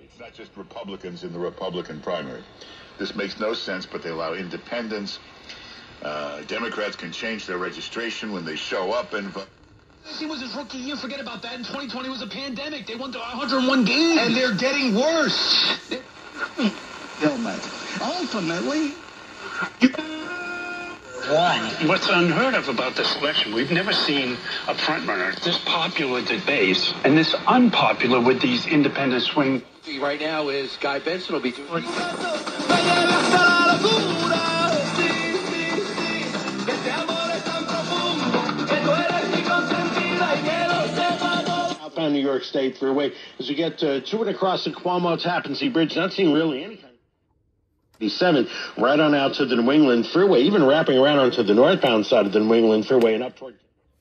It's not just Republicans in the Republican primary. This makes no sense, but they allow independents. Democrats can change their registration when they show up and vote. It was his rookie year. Forget about that. And 2020 was a pandemic. They won 101 games. And they're getting worse. Ultimately, What's unheard of about this election, we've never seen a frontrunner this popular with the base and this unpopular with these independent swing. right now is Guy Benson will be doing. Southbound New York State Freeway as we get to and across the Cuomo Tappan Zee Bridge, not seeing really any kind of 7 right on out to the New England Freeway, even wrapping around onto the northbound side of the New England Freeway and up toward.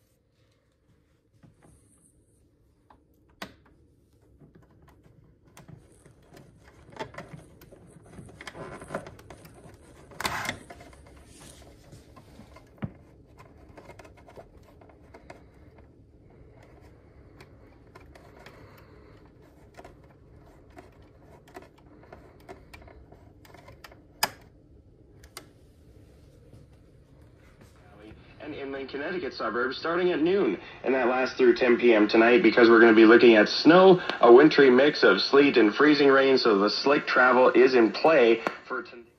And inland Connecticut suburbs starting at noon, and that lasts through 10 p.m. tonight because we're going to be looking at snow, a wintry mix of sleet and freezing rain, so the slick travel is in play for tonight.